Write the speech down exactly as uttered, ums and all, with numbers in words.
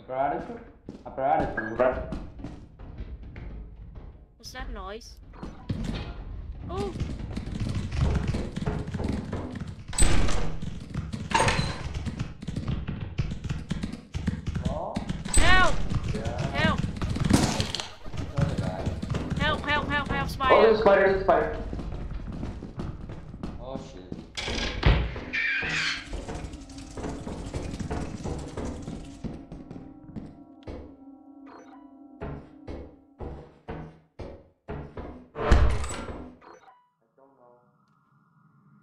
Apparatus? Apparatus. What's that noise? Oh! Help! Help! Help, help, help, help, spider! Oh, there's a spider, there's a spider.